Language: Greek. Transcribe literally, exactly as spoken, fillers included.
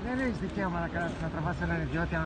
Δεν έχεις δικαίωμα να, να τραβάς έναν ιδιώτη.